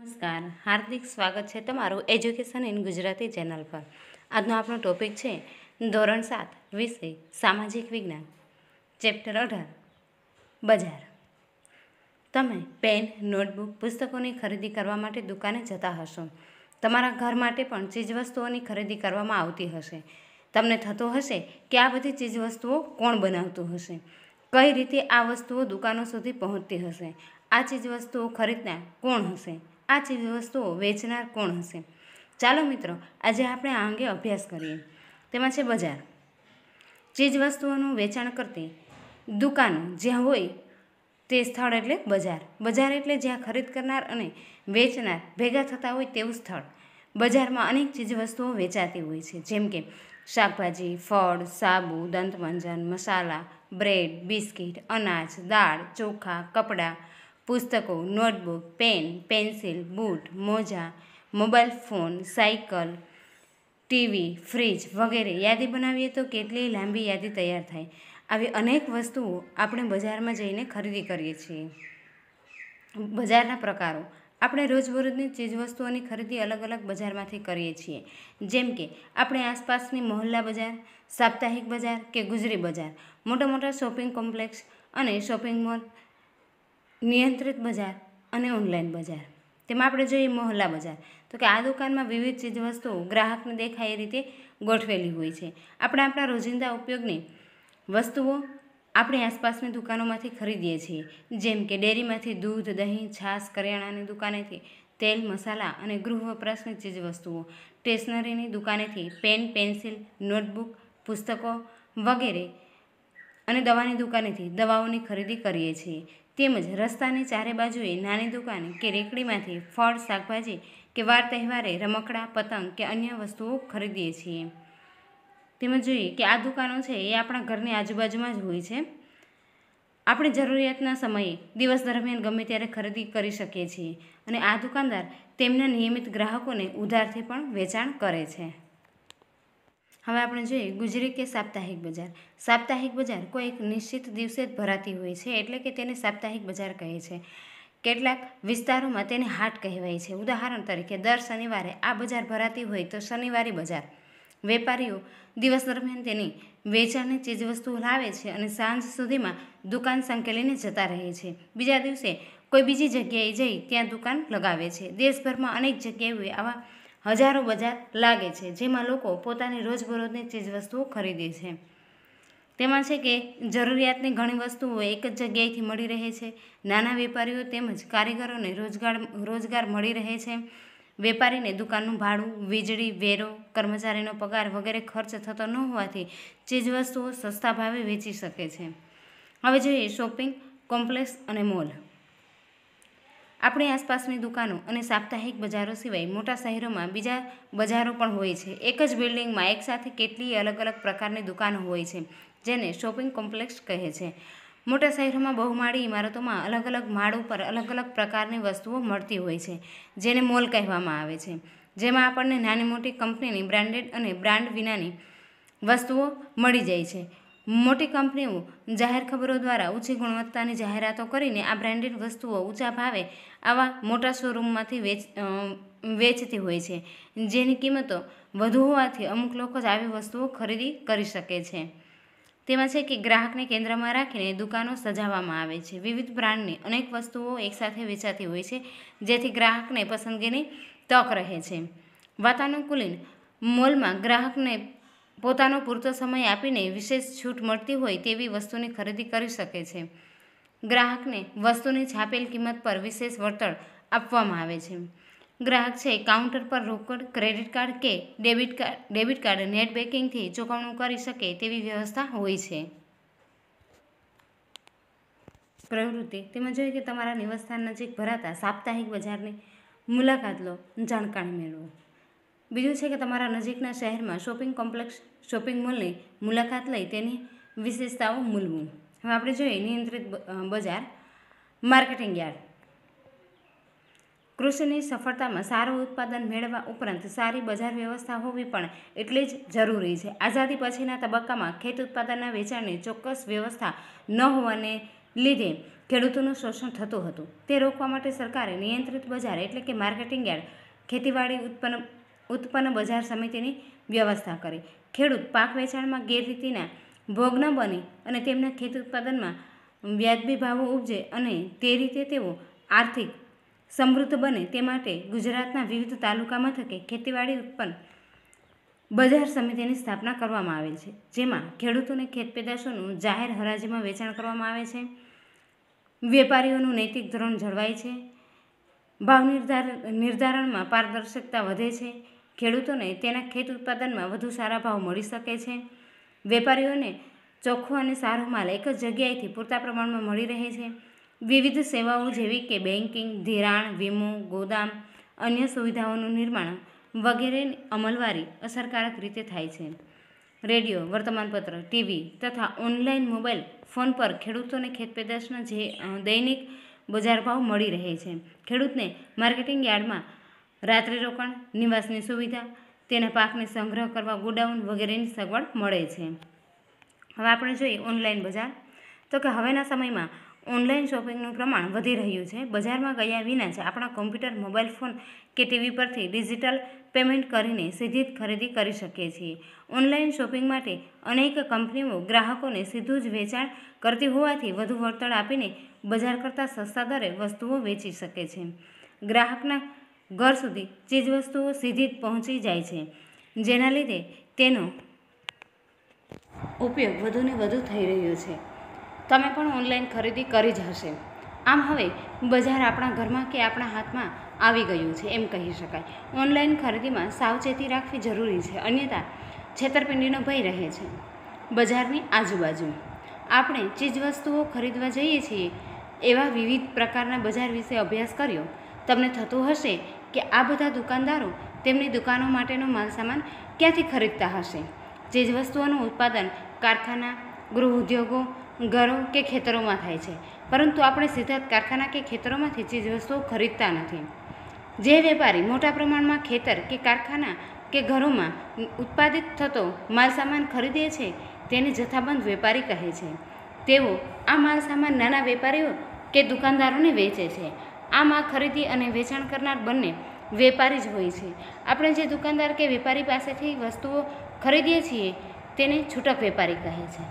નમસ્કાર, હાર્દિક સ્વાગત છે તમારું એજ્યુકેશન ઇન ગુજરાતી ચેનલ પર। આજનો આપણો ટોપિક છે ધોરણ 7 વિષય સામાજિક વિજ્ઞાન, ચેપ્ટર 18 બજાર। તમે પેન, નોટબુક, પુસ્તકોની ખરીદી કરવા માટે દુકાને જતા હશો। તમારા ઘર માટે પણ ચીજવસ્તુઓની ખરીદી કરવામાં આવતી હશે। તમને થતું હશે કે આ બધી ચીજવસ્તુઓ કોણ બનાવતું હશે, કઈ રીતે આ વસ્તુઓ દુકાનો સુધી પહોંચતી હશે, આ ચીજવસ્તુઓ ખરીદનાર કોણ હશે, આ ચીજવસ્તુઓ વેચનાર કોણ હશે। ચાલો મિત્રો, આજે આપણે આ અંગે અભ્યાસ કરીએ। તેમાં છે બજાર। ચીજવસ્તુઓનું વેચાણ કરતી દુકાનો જ્યાં હોય તે સ્થળ એટલે બજાર। બજાર એટલે જ્યાં ખરીદ કરનાર અને વેચનાર ભેગા થતા હોય તેવું સ્થળ। બજારમાં અનેક ચીજવસ્તુઓ વેચાતી હોય છે, જેમ કે શાકભાજી, ફળ, સાબુ, દંતમંજન, મસાલા, બ્રેડ, બિસ્કિટ, અનાજ, દાળ, ચોખા, કપડાં, પુસ્તકો, નોટબુક, પેન, પેન્સિલ, બૂટ, મોજા, mobile phone, cycle, TV, fridge વગેરે। યાદી બનાવીએ તો કેટલી લાંબી યાદી તૈયાર થાય। આવી અનેક વસ્તુઓ આપણે બજારમાં જઈને ખરીદી કરીએ છીએ। બજારના પ્રકારો। આપણે રોજબરોજની ચીજવસ્તુઓની ખરીદી અલગ અલગ બજારમાંથી કરીએ છીએ, જેમ કે આપણે આસપાસની મહોલ્લા બજાર, સાપ્તાહિક બજાર કે ગુજરી બજાર, મોટા મોટા શોપિંગ કોમ્પ્લેક્સ અને શોપિંગ મોલ, નિયંત્રિત બજાર અને ઓનલાઈન બજાર। તેમાં આપણે જોઈએ મહોલ્લા બજાર, તો કે આ દુકાનમાં વિવિધ ચીજવસ્તુઓ ગ્રાહકને દેખાય એ રીતે ગોઠવેલી હોય છે। આપણે આપણા રોજિંદા ઉપયોગની વસ્તુઓ આપણી આસપાસની દુકાનોમાંથી ખરીદીએ છીએ, જેમ કે ડેરીમાંથી દૂધ, દહીં, છાશ, કરિયાણાની દુકાનેથી તેલ, મસાલા અને ગૃહ વપરાશની ચીજવસ્તુઓ, સ્ટેશનરીની દુકાનેથી પેન, પેન્સિલ, નોટબુક, પુસ્તકો વગેરે અને દવાની દુકાનેથી દવાઓની ખરીદી કરીએ છીએ। તેમજ રસ્તાની ચારે બાજુએ નાની દુકાન કે રેકડીમાંથી ફળ, શાકભાજી કે વાર તહેવારે રમકડા, પતંગ કે અન્ય વસ્તુઓ ખરીદીએ છીએ। તેમજ જોઈએ કે આ દુકાનો છે એ આપણા ઘરની આજુબાજુમાં જ હોય છે। આપણે જરૂરિયાતના સમયે દિવસ દરમિયાન ગમે ત્યારે ખરીદી કરી શકીએ છીએ અને આ દુકાનદાર તેમના નિયમિત ગ્રાહકોને ઉધારથી પણ વેચાણ કરે છે। હવે આપણે જોઈએ ગુજરી કે સાપ્તાહિક બજાર। સાપ્તાહિક બજાર કોઈ એક નિશ્ચિત દિવસે જ ભરાતી હોય છે, એટલે કે તેને સાપ્તાહિક બજાર કહે છે। કેટલાક વિસ્તારોમાં તેને હાટ કહેવાય છે। ઉદાહરણ તરીકે દર શનિવારે આ બજાર ભરાતી હોય તો શનિવારી બજાર। વેપારીઓ દિવસ દરમિયાન તેની વેચાણની ચીજવસ્તુઓ લાવે છે અને સાંજ સુધીમાં દુકાન સંકેલીને જતા રહે છે। બીજા દિવસે કોઈ બીજી જગ્યાએ જઈ ત્યાં દુકાન લગાવે છે। દેશભરમાં અનેક જગ્યાએ આવા હજારો બજાર લાગે છે, જેમાં લોકો પોતાની રોજબરોજની ચીજવસ્તુઓ ખરીદે છે। તેમાં છે કે જરૂરિયાતની ઘણી વસ્તુઓ એક જ જગ્યાએથી મળી રહે છે। નાના વેપારીઓ તેમજ કારીગરોને રોજગાર મળી રહે છે। વેપારીને દુકાનનું ભાડું, વીજળી, વેરો, કર્મચારીનો પગાર વગેરે ખર્ચ થતો ન હોવાથી ચીજવસ્તુઓ સસ્તા ભાવે વેચી શકે છે। હવે જોઈએ શોપિંગ કોમ્પ્લેક્સ અને મોલ। આપણી આસપાસની દુકાનો અને સાપ્તાહિક બજારો સિવાય મોટા શહેરોમાં બીજા બજારો પણ હોય છે। એક જ બિલ્ડિંગમાં એકસાથે કેટલીય અલગ અલગ પ્રકારની દુકાનો હોય છે, જેને શોપિંગ કોમ્પ્લેક્સ કહે છે। મોટા શહેરોમાં બહુમાળી ઇમારતોમાં અલગ અલગ માળ ઉપર અલગ અલગ પ્રકારની વસ્તુઓ મળતી હોય છે, જેને મોલ કહેવામાં આવે છે, જેમાં આપણને નાની મોટી કંપનીની બ્રાન્ડેડ અને બ્રાન્ડ વિનાની વસ્તુઓ મળી જાય છે। મોટી કંપનીઓ જાહેર ખબરો દ્વારા ઊંચી ગુણવત્તાની જાહેરાતો કરીને આ બ્રાન્ડેડ વસ્તુઓ ઊંચા ભાવે આવા મોટા શોરૂમમાંથી વેચતી હોય છે, જેની કિંમતો વધુ હોવાથી અમુક લોકો જ આવી વસ્તુઓ ખરીદી કરી શકે છે। તેમાં છે કે ગ્રાહકને કેન્દ્રમાં રાખીને દુકાનો સજાવવામાં આવે છે। વિવિધ બ્રાન્ડની અનેક વસ્તુઓ એકસાથે વેચાતી હોય છે, જેથી ગ્રાહકને પસંદગીની તક રહે છે। વાતાનુકૂલિત મોલમાં ગ્રાહકને પોતાનો પૂરતો સમય આપીને વિશેષ છૂટ મળતી હોય તેવી વસ્તુની ખરીદી કરી શકે છે। ગ્રાહકને વસ્તુની છાપેલ કિંમત પર વિશેષ વળતર આપવામાં આવે છે। ગ્રાહક છે કાઉન્ટર પર રોકડ, ક્રેડિટ કાર્ડ કે ડેબિટ કાર્ડ નેટ બેન્કિંગથી ચૂકવણું કરી શકે તેવી વ્યવસ્થા હોય છે। પ્રવૃત્તિ। તેમાં જોઈએ કે તમારા નિવાસસ્થાન નજીક ભરાતા સાપ્તાહિક બજારની મુલાકાત લો, જાણકારી મેળવો। બીજું છે કે તમારા નજીકના શહેરમાં શોપિંગ કોમ્પ્લેક્સ, શોપિંગ મોલની મુલાકાત લઈ તેની વિશેષતાઓ મૂલવું। હવે આપણે જોઈએ નિયંત્રિત બજાર, માર્કેટિંગ યાર્ડ। કૃષિની સફળતામાં સારું ઉત્પાદન મેળવવા ઉપરાંત સારી બજાર વ્યવસ્થા હોવી પણ એટલી જ જરૂરી છે। આઝાદી પછીના તબક્કામાં ખેત ઉત્પાદનના વેચાણની ચોક્કસ વ્યવસ્થા ન હોવાને લીધે ખેડૂતોનું શોષણ થતું હતું. તે રોકવા માટે સરકારે નિયંત્રિત બજાર એટલે કે માર્કેટિંગ યાર્ડ ખેતીવાડી ઉત્પન્ન બજાર સમિતિની વ્યવસ્થા કરી. ખેડૂત પાક વેચાણમાં ગેરરીતિના ભોગ ન બને અને તેમના ખેત ઉત્પાદનમાં વ્યાજબી ભાવો ઉપજે અને તે રીતે તેઓ આર્થિક સમૃદ્ધ બને તે માટે ગુજરાતના વિવિધ તાલુકા મથકે ખેતીવાડી ઉત્પન્ન બજાર સમિતિની સ્થાપના કરવામાં આવેલ છે, જેમાં ખેડૂતોને ખેત પેદાશોનું જાહેર હરાજીમાં વેચાણ કરવામાં આવે છે. વેપારીઓનું નૈતિક ધોરણ જળવાય છે. ભાવ નિર્ધારણમાં પારદર્શકતા વધે છે. ખેડૂતોને તેના ખેત ઉત્પાદનમાં વધુ સારા ભાવ મળી શકે છે. વેપારીઓને ચોખ્ખો અને સારો માલ એક જ જગ્યાએથી પૂરતા પ્રમાણમાં મળી રહે છે. વિવિધ સેવાઓ જેવી કે બેન્કિંગ, ધિરાણ, વીમો, ગોદામ, અન્ય સુવિધાઓનું નિર્માણ વગેરેની અમલવારી અસરકારક રીતે થાય છે. રેડિયો, વર્તમાનપત્ર, ટીવી તથા ઓનલાઈન મોબાઈલ ફોન પર ખેડૂતોને ખેતપેદાશના દૈનિક બજાર ભાવ મળી રહે છે. ખેડૂતને માર્કેટિંગ યાર્ડમાં રાત્રિ રોકાણ, નિવાસની સુવિધા, તેના પાકને સંગ્રહ કરવા ગોડાઉન વગેરેની સગવડ મળે છે. હવે આપણે જોઈએ ઓનલાઈન બજાર. તો કે હવેના સમયમાં ઓનલાઈન શોપિંગનું પ્રમાણ વધી રહ્યું છે. બજારમાં ગયા વિના જ આપણા કોમ્પ્યુટર, મોબાઈલ ફોન કે ટીવી પરથી ડિજિટલ પેમેન્ટ કરીને સીધી જ ખરીદી કરી શકીએ છીએ. ઓનલાઈન શોપિંગ માટે અનેક કંપનીઓ ગ્રાહકોને સીધું જ વેચાણ કરતી હોવાથી વધુ વળતર આપીને બજાર કરતાં સસ્તા દરે વસ્તુઓ વેચી શકે છે. ગ્રાહકના ઘર સુધી ચીજવસ્તુઓ સીધી જ પહોંચી જાય છે, જેના લીધે તેનો ઉપયોગ વધુને વધુ થઈ રહ્યો છે. તમે પણ ઓનલાઈન ખરીદી કરી જ હશે. આમ હવે બજાર આપણા ઘરમાં કે આપણા હાથમાં આવી ગયું છે એમ કહી શકાય. ઓનલાઈન ખરીદીમાં સાવચેતી રાખવી જરૂરી છે, અન્યથા છેતરપિંડીનો ભય રહે છે. બજારની આજુબાજુ આપણે ચીજવસ્તુઓ ખરીદવા જઈએ છીએ એવા વિવિધ પ્રકારના બજાર વિશે અભ્યાસ કર્યો. તમને થતું હશે કે આ બધા દુકાનદારો તેમની દુકાનો માટેનો માલસામાન ક્યાંથી ખરીદતા હશે. ચીજવસ્તુઓનું ઉત્પાદન કારખાના, ગૃહ ઉદ્યોગો, ઘરો કે ખેતરોમાં થાય છે, પરંતુ આપણે સીધા જ કારખાના કે ખેતરોમાંથી ચીજવસ્તુઓ ખરીદતા નથી. જે વેપારી મોટા પ્રમાણમાં ખેતર કે કારખાના કે ઘરોમાં ઉત્પાદિત થતો માલસામાન ખરીદે છે તેને જથ્થાબંધ વેપારી કહે છે. તેઓ આ માલસામાન નાના વેપારીઓ કે દુકાનદારોને વેચે છે. આમ આ ખરીદી અને વેચાણ કરનાર બંને વેપારી જ હોય છે. આપણે જે દુકાનદાર કે વેપારી પાસેથી વસ્તુઓ ખરીદીએ છીએ તેને છૂટક વેપારી કહે છે.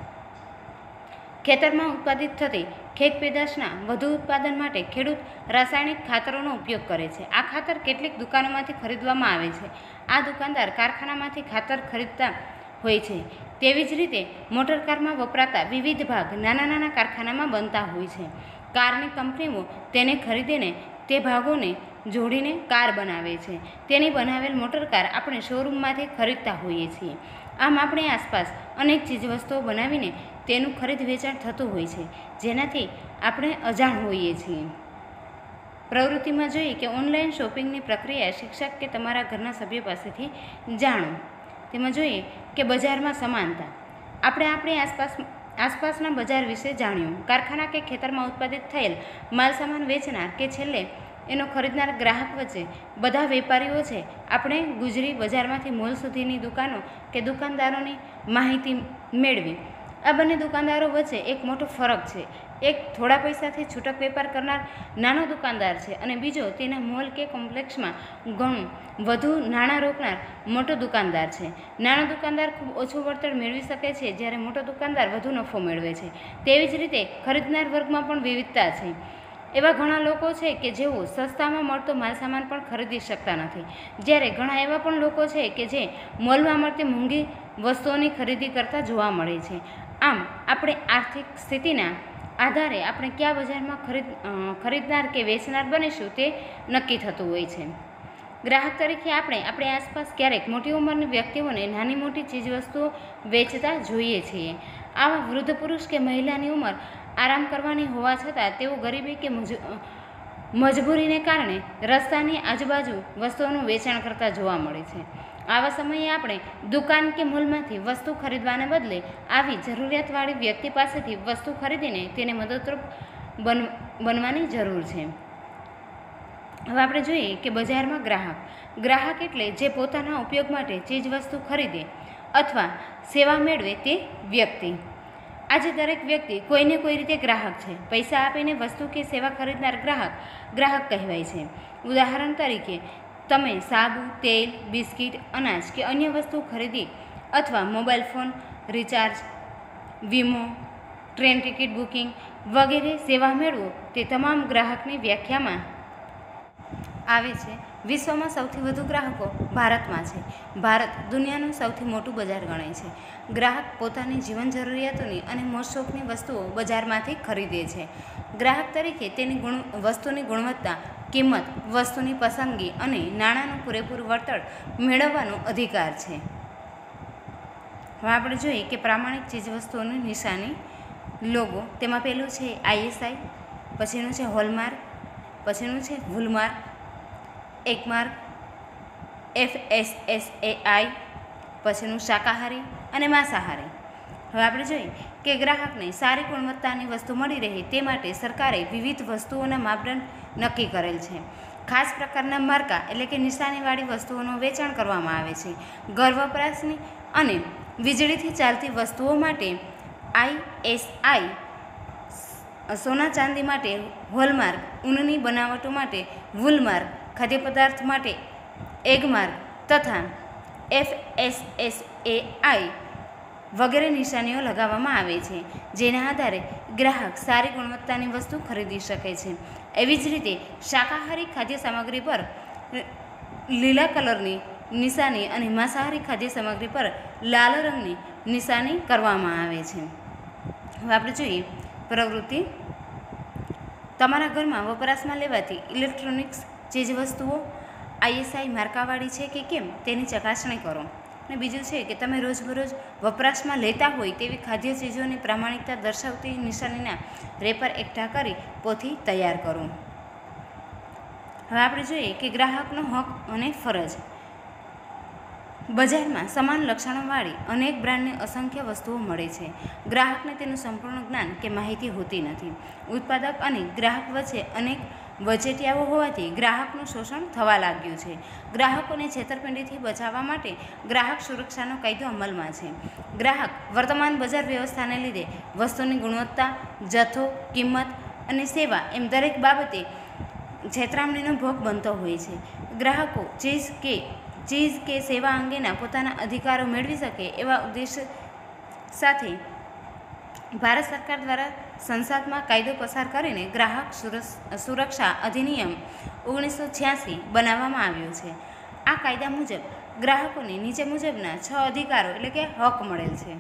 ખેતરમાં ઉત્પાદિત થતી ખેત પેદાશના વધુ ઉત્પાદન માટે ખેડૂત રાસાયણિક ખાતરોનો ઉપયોગ કરે છે. આ ખાતર કેટલીક દુકાનોમાંથી ખરીદવામાં આવે છે. આ દુકાનદાર કારખાનામાંથી ખાતર ખરીદતા હોય છે. તેવી જ રીતે મોટરકારમાં વપરાતા વિવિધ ભાગ નાના નાના કારખાનામાં બનતા હોય છે. કારની કંપનીઓ તેને ખરીદીને તે ભાગોને જોડીને કાર બનાવે છે. તેની બનાવેલ મોટરકાર આપણે શોરૂમમાંથી ખરીદતા હોઈએ છીએ. આમ આપણી આસપાસ અનેક ચીજવસ્તુઓ બનાવીને તેનું ખરીદ વેચાણ થતું હોય છે, જેનાથી આપણે અજાણ હોઈએ છીએ. પ્રવૃત્તિમાં જોઈએ કે ઓનલાઈન શોપિંગની પ્રક્રિયા શિક્ષક કે તમારા ઘરના સભ્યો પાસેથી જાણો. તેમાં જોઈએ કે બજારમાં સમાનતા. આપણે આપણી આસપાસના બજાર વિશે જાણ્યું. કારખાના કે ખેતરમાં ઉત્પાદિત થયેલ માલસામાન વેચનાર કે છેલ્લે એનો ખરીદનાર ગ્રાહક વચ્ચે બધા વેપારીઓ છે. આપણે ગુજરી બજારમાંથી મોલ સુધીની દુકાનો કે દુકાનદારોની માહિતી મેળવી. આ બંને દુકાનદારો વચ્ચે એક મોટો ફરક છે. એક થોડા પૈસાથી છૂટક વેપાર કરનાર નાનો દુકાનદાર છે અને બીજો તેના મોલ કે કોમ્પ્લેક્સમાં ઘણું વધુ નાણાં રોકનાર મોટો દુકાનદાર છે. નાનો દુકાનદાર ખૂબ ઓછું વળતર મેળવી શકે છે, જ્યારે મોટો દુકાનદાર વધુ નફો મેળવે છે. તેવી જ રીતે ખરીદનાર વર્ગમાં પણ વિવિધતા છે. એવા ઘણા લોકો છે કે જેઓ સસ્તામાં મળતો માલસામાન પણ ખરીદી શકતા નથી, જ્યારે ઘણા એવા પણ લોકો છે કે જે મોલમાં મળતી મોંઘી વસ્તુઓની ખરીદી કરતા જોવા મળે છે. આમ આપણે આર્થિક સ્થિતિના આધારે આપણે કયા બજારમાં ખરીદનાર કે વેચનાર બનીશું તે નક્કી થતું હોય છે. ગ્રાહક તરીકે આપણે આપણી આસપાસ ક્યારેક મોટી ઉંમરની વ્યક્તિઓને નાની મોટી ચીજવસ્તુઓ વેચતા જોઈએ છીએ. આવા વૃદ્ધ પુરુષ કે મહિલાની ઉંમર આરામ કરવાની હોવા છતાં તેઓ ગરીબી કે મજબૂરીને કારણે રસ્તાની આજુબાજુ વસ્તુઓનું વેચાણ કરતા જોવા મળે છે. આવા સમયે આપણે દુકાન કે મોલમાંથી વસ્તુ ખરીદવાને બદલે આવી જરૂરિયાતવાળી વ્યક્તિ પાસેથી વસ્તુ ખરીદીને તેને મદદરૂપ બનવાની જરૂર છે. હવે આપણે જોઈએ કે બજારમાં ગ્રાહક એટલે જે પોતાના ઉપયોગ માટે ચીજવસ્તુ ખરીદે અથવા સેવા મેળવે તે વ્યક્તિ. આજે દરેક વ્યક્તિ કોઈને કોઈ રીતે ગ્રાહક છે. પૈસા આપીને વસ્તુ કે સેવા ખરીદનાર ગ્રાહક કહેવાય છે. ઉદાહરણ તરીકે, તમે સાબુ, તેલ, બિસ્કિટ, અનાજ કે અન્ય વસ્તુ ખરીદી અથવા મોબાઈલ ફોન રિચાર્જ, વીમો, ટ્રેન ટિકિટ બુકિંગ વગેરે સેવા મેળવો તે તમામ ગ્રાહકની વ્યાખ્યામાં આવે છે. વિશ્વમાં સૌથી વધુ ગ્રાહકો ભારતમાં છે. ભારત દુનિયાનું સૌથી મોટું બજાર ગણાય છે. ગ્રાહક પોતાની જીવન જરૂરિયાતોની અને મોજશોખની વસ્તુઓ બજારમાંથી ખરીદે છે. ગ્રાહક તરીકે તેની વસ્તુની ગુણવત્તા, કિંમત, વસ્તુની પસંદગી અને નાણાંનું પૂરેપૂરું વળતર મેળવવાનો અધિકાર છે. હવે આપણે જોઈએ કે પ્રામાણિક ચીજવસ્તુઓની નિશાની, લોગો. તેમાં પહેલું છે ISI, પછીનું છે હોલમાર્ક, પછીનું છે વૂલમાર્ક, એકમાર્ક, FSSAI, પછીનું શાકાહારી અને માંસાહારી. હવે આપણે જોઈએ કે ગ્રાહકને સારી ગુણવત્તાની વસ્તુ મળી રહે તે માટે સરકારે વિવિધ વસ્તુઓના માપદંડ નક્કી કરેલ છે. ખાસ પ્રકારના માર્કા એટલે કે નિશાનીવાળી વસ્તુઓનું વેચાણ કરવામાં આવે છે. ઘર વપરાશની અને વીજળીથી ચાલતી વસ્તુઓ માટે ISI, સોના ચાંદી માટે હોલમાર્ક, ઊનની બનાવટો માટે વૂલમાર્ક, ખાદ્ય પદાર્થ માટે એગમાર્ક તથા FSSAI વગેરે નિશાનીઓ લગાવવામાં આવે છે, જેના આધારે ગ્રાહક સારી ગુણવત્તાની વસ્તુ ખરીદી શકે છે. એવી જ રીતે શાકાહારી ખાદ્ય સામગ્રી પર લીલા કલરની નિશાની અને માંસાહારી ખાદ્ય સામગ્રી પર લાલ રંગની નિશાની કરવામાં આવે છે. હવે આપણે જોઈએ પ્રવૃત્તિ. તમારા ઘરમાં વપરાશમાં લેવાતી ઇલેક્ટ્રોનિક્સ ચીજવસ્તુઓ ISI માર્કાવાળી છે કે કેમ તેની ચકાસણી કરો. અને બીજું છે કે તમે રોજબરોજ વપરાશમાં લેતા હોય તેવી ખાદ્ય ચીજોની પ્રામાણિકતા દર્શાવતી નિશાનીના રેપર એકઠા કરી પોથી તૈયાર કરો. હવે આપણે જોઈએ કે ગ્રાહકનો હક અને ફરજ. બજારમાં સમાન લક્ષણોવાળી અનેક બ્રાન્ડની અસંખ્ય વસ્તુઓ મળે છે. ગ્રાહકને તેનું સંપૂર્ણ જ્ઞાન કે માહિતી હોતી નથી. ઉત્પાદક અને ગ્રાહક વચ્ચે અનેક વચેટિયાઓ હોવાથી ગ્રાહકનું શોષણ થવા લાગ્યું છે. ગ્રાહકોને છેતરપિંડીથી બચાવવા માટે ગ્રાહક સુરક્ષાનો કાયદો અમલમાં છે. ગ્રાહક વર્તમાન બજાર વ્યવસ્થાને લીધે વસ્તુની ગુણવત્તા, જથ્થો, કિંમત અને સેવા એમ દરેક બાબતે છેતરામણીનો ભોગ બનતો હોય છે. ગ્રાહકો ચીજ કે સેવા અંગેના પોતાના અધિકારો મેળવી શકે એવા ઉદ્દેશ્ય સાથે ભારત સરકાર દ્વારા સંસદમાં કાયદો પસાર કરીને ગ્રાહક સુરક્ષા અધિનિયમ 1986 બનાવવામાં આવ્યો છે. આ કાયદા મુજબ ગ્રાહકોને નીચે મુજબના 6 અધિકારો એટલે કે હક મળેલ છે.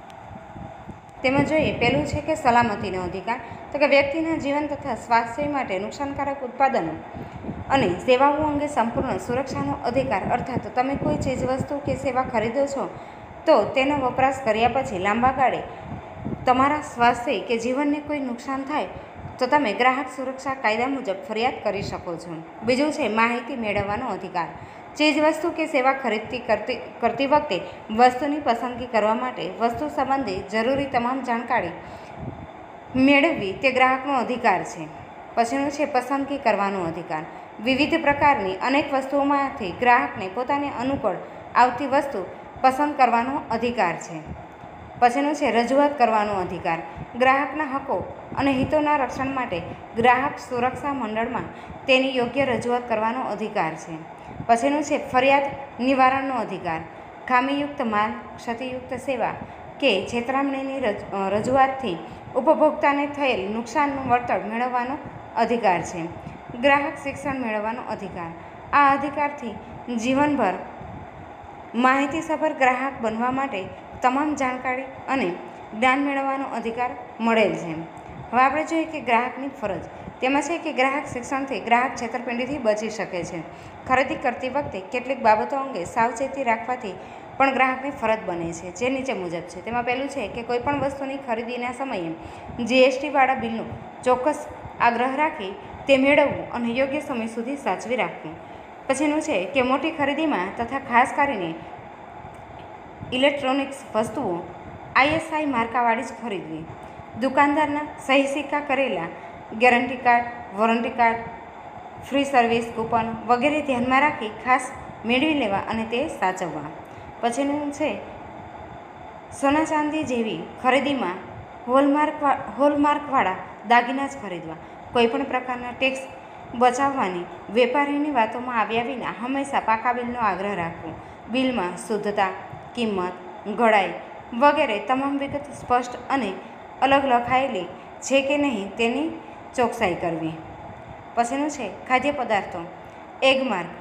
તેમાં જોઈએ પહેલું છે કે સલામતીનો અધિકાર, તો કે વ્યક્તિના જીવન તથા સ્વાસ્થ્ય માટે નુકસાનકારક ઉત્પાદનો અને સેવાઓ અંગે સંપૂર્ણ સુરક્ષાનો અધિકાર. અર્થાત તમે કોઈ ચીજવસ્તુ કે સેવા ખરીદો છો તો તેનો વપરાશ કર્યા પછી લાંબા ગાળે તમારા સ્વાસ્થ્ય કે જીવનને કોઈ નુકસાન થાય તો તમે ગ્રાહક સુરક્ષા કાયદા મુજબ ફરિયાદ કરી શકો છો. બીજું છે માહિતી મેળવવાનો અધિકાર. ચીજવસ્તુ કે સેવા કરતી વખતે વસ્તુની પસંદગી કરવા માટે વસ્તુ સંબંધી જરૂરી તમામ જાણકારી મેળવવી તે ગ્રાહકનો અધિકાર છે. પછીનું છે પસંદગી કરવાનો અધિકાર. વિવિધ પ્રકારની અનેક વસ્તુઓમાંથી ગ્રાહકને પોતાને અનુકૂળ આવતી વસ્તુ પસંદ કરવાનો અધિકાર છે. પછીનું છે રજૂઆત કરવાનો અધિકાર. ગ્રાહકના હકો અને હિતોના રક્ષણ માટે ગ્રાહક સુરક્ષા મંડળમાં તેની યોગ્ય રજૂઆત કરવાનો અધિકાર છે. પછીનું છે ફરિયાદ નિવારણનો અધિકાર. ખામીયુક્ત માલ, ક્ષતિયુક્ત સેવા કે છેતરામણીની રજૂઆતથી ઉપભોક્તાને થયેલ નુકસાનનું વળતર મેળવવાનો અધિકાર છે. ગ્રાહક શિક્ષણ મેળવવાનો અધિકાર. આ અધિકારથી જીવનભર માહિતીસભર ગ્રાહક બનવા માટે તમામ જાણકારી અને જ્ઞાન મેળવવાનો અધિકાર મળેલ છે. હવે આપણે જોઈએ કે ગ્રાહકની ફરજ. તેમાં છે કે ગ્રાહક શિક્ષણથી ગ્રાહક છેતરપિંડીથી બચી શકે છે. ખરીદી કરતી વખતે કેટલીક બાબતો અંગે સાવચેતી રાખવાથી પણ ગ્રાહકની ફરજ બને છે, જે નીચે મુજબ છે. તેમાં પહેલું છે કે કોઈપણ વસ્તુની ખરીદીના સમયે GST-વાળા બિલનો ચોક્કસ આગ્રહ રાખી તે મેળવવું અને યોગ્ય સમય સુધી સાચવી રાખવું. પછીનું છે કે મોટી ખરીદીમાં તથા ખાસ કરીને ઇલેક્ટ્રોનિક્સ વસ્તુઓ ISI માર્કાવાળી જ ખરીદવી. દુકાનદારના સહી સિક્કા કરેલા guarantee card, warranty card, free service coupon વગેરે ધ્યાનમાં રાખી ખાસ મેળવી લેવા અને તે સાચવવા. પછીનું છે સોના ચાંદી જેવી ખરીદીમાં હોલમાર્કવાળા દાગીના જ ખરીદવા. કોઈપણ પ્રકારના ટેક્સ બચાવવાની વેપારીની વાતોમાં આવ્યા વિના હંમેશા પાકા બિલનો આગ્રહ રાખવો. બિલમાં શુદ્ધતા, કિંમત, ઘડાઈ વગેરે તમામ વિગત સ્પષ્ટ અને અલગ લખાયેલી છે કે નહીં તેની ચોકસાઈ કરવી. પછીનું છે ખાદ્ય પદાર્થો. એગમાર્ક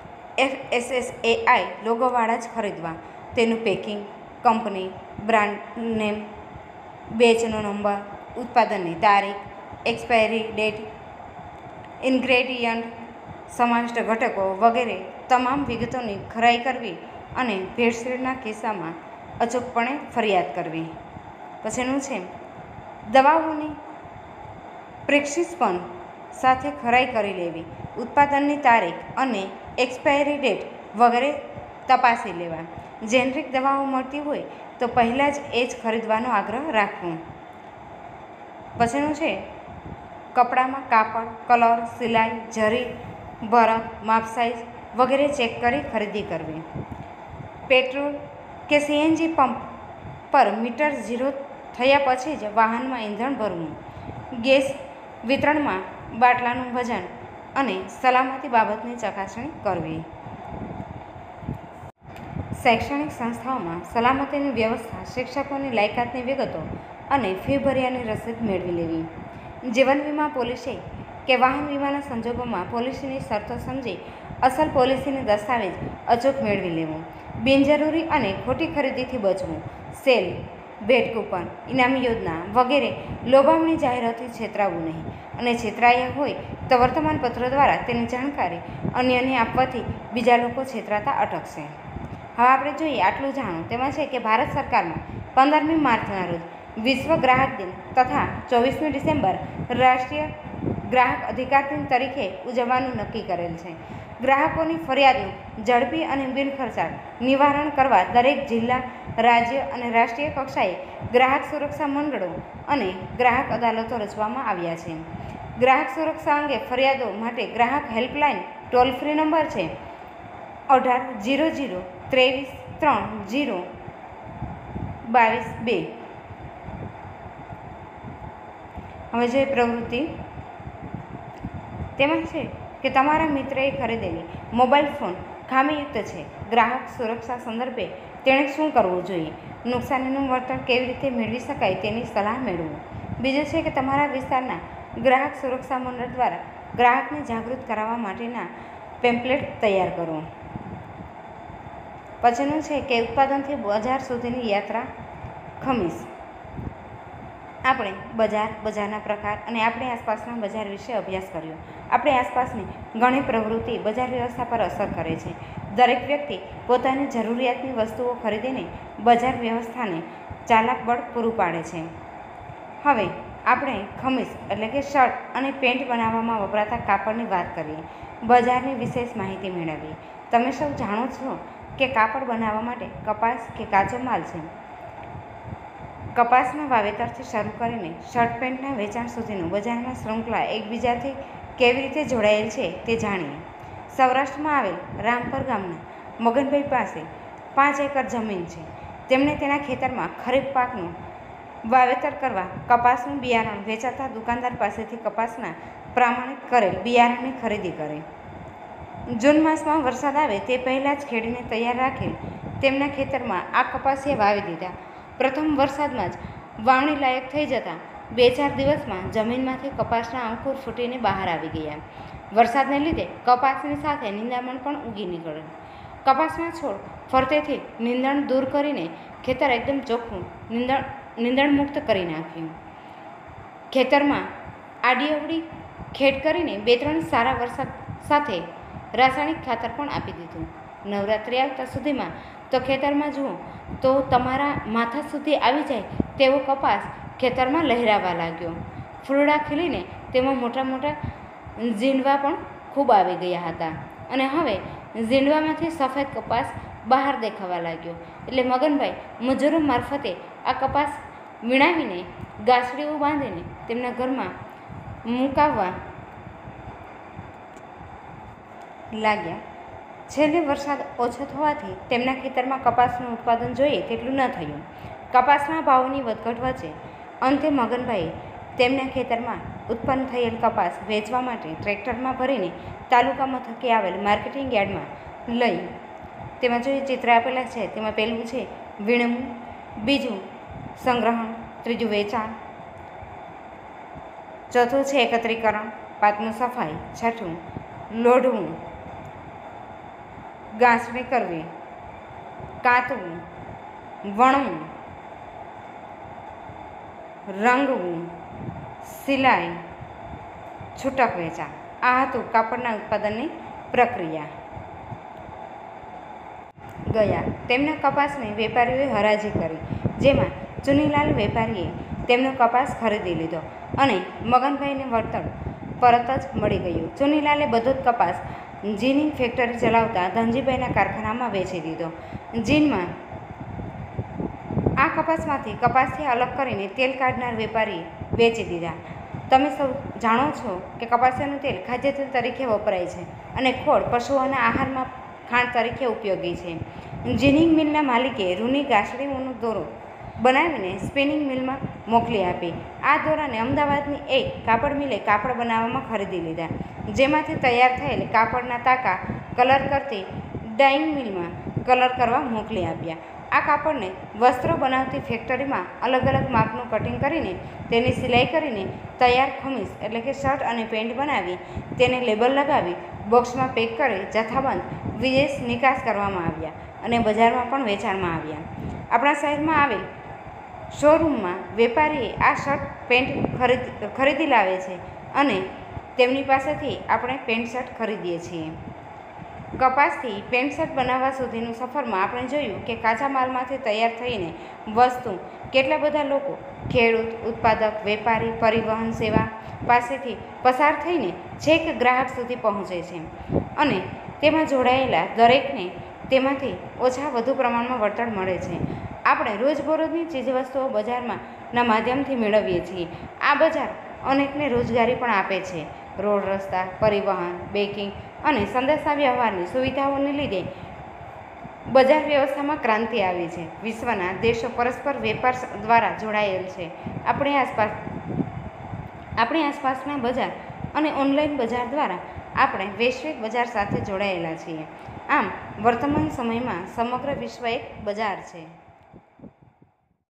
FSSAI લોગોવાળા જ ખરીદવા. તેનું પેકિંગ, કંપની, બ્રાન્ડ નેમ, બેચનો નંબર, ઉત્પાદનની તારીખ, એક્સપાયરી ડેટ, ઇન્ગ્રેડિયન્ટ, સમાવિષ્ટ ઘટકો વગેરે તમામ વિગતોની ખરાઈ કરવી અને ભેળસેળના કિસ્સામાં અચૂકપણે ફરિયાદ કરવી. પછીનું છે દવાઓની પ્રિસ્ક્રિપ્શન સાથે ખરાઈ કરી લેવી. ઉત્પાદનની તારીખ અને એક્સપાયરી ડેટ વગેરે તપાસી લેવા. જેનરિક દવાઓ મળતી હોય તો પહેલાં જ એ જ ખરીદવાનો આગ્રહ રાખવો. પછીનું છે કપડામાં કાપડ, કલર, સિલાઈ, જરી, ભરત, માપ સાઇઝ વગેરે ચેક કરી ખરીદી કરવી. પેટ્રોલ કે CNG પંપ પર મીટર ઝીરો થયા પછી જ વાહનમાં ઈંધણ ભરવું. ગેસ વિતરણમાં બાટલાનું વજન અને સલામતી બાબતની ચકાસણી કરવી. શૈક્ષણિક સંસ્થાઓમાં સલામતીની વ્યવસ્થા, શિક્ષકોની લાયકાતની વિગતો અને ફી ભર્યાની રસીદ મેળવી લેવી. જીવન વીમા પોલિસી કે વાહન વીમાના સંજોગોમાં પોલિસીની શરતો સમજી અસલ પોલિસીની દસ્તાવેજ અચૂક મેળવી લેવું. બિનજરૂરી અને ખોટી ખરીદીથી બચવું. સેલ, ભેટ કૂપન, ઇનામી યોજના વગેરે લોભામણી જાહેરાતથી છેતરાવું નહીં અને છેતરાયા હોય તો વર્તમાનપત્રો દ્વારા તેની જાણકારી અન્યને આપવાથી બીજા લોકો છેતરાતા અટકશે. હવે આપણે જોઈએ આટલું જાણો. તેમાં છે કે ભારત સરકારમાં 15મી માર્ચના રોજ વિશ્વ ગ્રાહક દિન તથા 24મી ડિસેમ્બર રાષ્ટ્રીય ગ્રાહક અધિકાર દિન તરીકે ઉજવવાનું નક્કી કરેલ છે. ગ્રાહકોની ફરિયાદનું ઝડપી અને બિનખર્ચાળ નિવારણ કરવા દરેક જિલ્લા, રાજ્ય અને રાષ્ટ્રીય કક્ષાએ ગ્રાહક સુરક્ષા મંડળો અને ગ્રાહક અદાલતો રચવામાં આવ્યા છે. ગ્રાહક સુરક્ષા અંગે ફરિયાદો માટે ગ્રાહક હેલ્પલાઇન ટોલ ફ્રી નંબર છે 1800 23 3 0 22 2. હવે જે પ્રવૃત્તિ તેમાં છે કે તમારા મિત્રએ ખરીદેલી મોબાઈલ ફોન ખામીયુક્ત છે. ગ્રાહક સુરક્ષા સંદર્ભે તેણે શું કરવું જોઈએ? નુકસાનીનું વળતર કેવી રીતે મેળવી શકાય તેની સલાહ મેળવો. બીજું છે કે તમારા વિસ્તારના ગ્રાહક સુરક્ષા મંડળ દ્વારા ગ્રાહકને જાગૃત કરાવવા માટેના પેમ્પલેટ તૈયાર કરો. પછીનું છે કે ઉત્પાદનથી બજાર સુધીની યાત્રા. ખમીસ. આપણે બજારના પ્રકાર અને આપણી આસપાસના બજાર વિશે અભ્યાસ કર્યો. આપણી આસપાસની ઘણી પ્રવૃત્તિ બજાર વ્યવસ્થા પર અસર કરે છે. દરેક વ્યક્તિ પોતાની જરૂરિયાતની વસ્તુઓ ખરીદીને બજાર વ્યવસ્થાને ચાલાક બળ પૂરું પાડે છે. હવે આપણે ખમીસ એટલે કે શર્ટ અને પેન્ટ બનાવવામાં વપરાતા કાપડની વાત કરીએ. બજારની વિશેષ માહિતી મેળવીએ. તમે સૌ જાણો છો કે કાપડ બનાવવા માટે કપાસ કે કાચો માલ છે. કપાસના વાવેતરથી શરૂ કરીને શર્ટ પેન્ટના વેચાણ સુધીનું બજારમાં શૃંખલા એકબીજાથી કેવી રીતે જોડાયેલ છે તે જાણીએ. સૌરાષ્ટ્રમાં આવેલ રામપર ગામના મગનભાઈ પાસે 5 એકર જમીન છે. તેમણે તેના ખેતરમાં ખરીફ પાકનું વાવેતર કરવા કપાસનું બિયારણ વેચાતા દુકાનદાર પાસેથી કપાસના પ્રમાણિત કરેલ બિયારણની ખરીદી કરી. જૂન માસમાં વરસાદ આવે તે પહેલાં જ ખેડીને તૈયાર રાખેલ તેમના ખેતરમાં આ કપાસિયા વાવી દીધા. પ્રથમ વરસાદમાં જ વાવણી લાયક થઈ જતાં 2-4 દિવસમાં જમીનમાંથી કપાસના અંકુર ફૂટીને બહાર આવી ગયા. વરસાદને લીધે કપાસની સાથે નિંદામણ પણ ઉગી નીકળ્યું. કપાસના છોડ ફરતેથી નીંદણ દૂર કરીને ખેતર એકદમ ચોખ્ખું નીંદણ મુક્ત કરી નાખ્યું. ખેતરમાં આડી અવળી ખેડ કરીને 2-3 સારા વરસાદ સાથે રાસાયણિક ખાતર પણ આપી દીધું. નવરાત્રિ આવતા સુધીમાં તો ખેતરમાં જુઓ તો તમારા માથા સુધી આવી જાય તેવો કપાસ ખેતરમાં લહેરાવા લાગ્યો. ફૂલડા ખીલીને તેમાં મોટા મોટા ઝીંડવા પણ ખૂબ આવી ગયા હતા અને હવે ઝીંડવામાંથી સફેદ કપાસ બહાર દેખાવા લાગ્યો. એટલે મગનભાઈ મજૂરો મારફતે આ કપાસ વીણાવીને ગાંસડીઓ બાંધીને તેમના ઘરમાં મુકાવવા લાગ્યા. છેલ્લે વરસાદ ઓછો થવાથી તેમના ખેતરમાં કપાસનું ઉત્પાદન જોઈએ તેટલું ન થયું. કપાસના ભાવની વધઘટ વચ્ચે અંતે મગનભાઈ તેમના ખેતરમાં ઉત્પન્ન થયેલ કપાસ વેચવા માટે ટ્રેક્ટરમાં ભરીને તાલુકા મથકે આવેલ માર્કેટિંગ યાર્ડમાં લઈ. તેમાં જે ચિત્ર આપેલા છે તેમાં પહેલું છે વીણવું, બીજું સંગ્રહણ, ત્રીજું વેચાણ, ચોથું છે એકત્રીકરણ, પાંચમું સફાઈ, છઠ્ઠું લોઢવું, ગાંસડી કરવી, કાતવું, વણવું, રંગવું, સિલાઈ, છૂટક વેચાણ. આ હતું કાપડના ઉત્પાદનની પ્રક્રિયા. ગયા તેમના કપાસને વેપારીઓએ હરાજી કરી, જેમાં ચુનીલાલ વેપારીએ તેમનો કપાસ ખરીદી લીધો અને મગનભાઈને વળતર પરત જ મળી ગયું. ચુનીલાલે બધો જ કપાસ જીનની ફેક્ટરી ચલાવતા ધનજીભાઈના કારખાનામાં વેચી દીધો. જીનમાં આ કપાસમાંથી કપાસથી અલગ કરીને તેલ કાઢનાર વેપારીએ વેચી દીધા. તમે સૌ જાણો છો કે કપાસિયાનું તેલ ખાદ્ય તેલ તરીકે વપરાય છે અને ખોળ પશુઓના આહારમાં ખાંડ તરીકે ઉપયોગી છે. જીનિંગ મિલના માલિકે રૂની ગાંસડીઓનો દોરો બનાવીને સ્પિનિંગ મિલમાં મોકલી આપી. આ દોરાને અમદાવાદની એક કાપડ મિલે કાપડ બનાવવામાં ખરીદી લીધા, જેમાંથી તૈયાર થયેલ કાપડના તાકા કલર કરતી ડાઇંગ મિલમાં કલર કરવા મોકલી આપ્યા. આ કાપડને વસ્ત્રો બનાવતી ફેક્ટરીમાં અલગ અલગ માપનું કટિંગ કરીને તેની સિલાઈ કરીને તૈયાર ખમીસ એટલે કે શર્ટ અને પેન્ટ બનાવી તેને લેબલ લગાવી બોક્સમાં પેક કરી જથ્થાબંધ વિદેશ નિકાસ કરવામાં આવ્યા અને બજારમાં પણ વેચાણમાં આવ્યા. આપણા શહેરમાં આવેલ શોરૂમમાં વેપારીએ આ શર્ટ પેન્ટ ખરીદી લાવે છે અને તેમની પાસેથી આપણે પેન્ટ શર્ટ ખરીદીએ છીએ. કપાસથી પેન્ટ શર્ટ બનાવવા સુધીનું સફરમાં આપણે જોયું કે કાચા માલમાંથી તૈયાર થઈને વસ્તુ કેટલા બધા લોકો ખેડૂત, ઉત્પાદક, વેપારી, પરિવહન સેવા પાસેથી પસાર થઈને છેક ગ્રાહક સુધી પહોંચે છે અને તેમાં જોડાયેલા દરેકને તેમાંથી ઓછા વધુ પ્રમાણમાં વળતર મળે છે. આપણે રોજબરોજની ચીજવસ્તુઓ બજારના માધ્યમથી મેળવીએ છીએ. આ બજાર અનેકને રોજગારી પણ આપે છે. રોડ રસ્તા, પરિવહન, બેકિંગ અને સંદેશા વ્યવહારની સુવિધાઓને લીધે બજાર વ્યવસ્થામાં ક્રાંતિ આવી છે. વિશ્વના દેશો પરસ્પર વેપાર દ્વારા જોડાયેલ છે. આપણી આસપાસના બજાર અને ઓનલાઈન બજાર દ્વારા આપણે વૈશ્વિક બજાર સાથે જોડાયેલા છીએ. આમ વર્તમાન સમયમાં સમગ્ર વિશ્વ એક બજાર છે.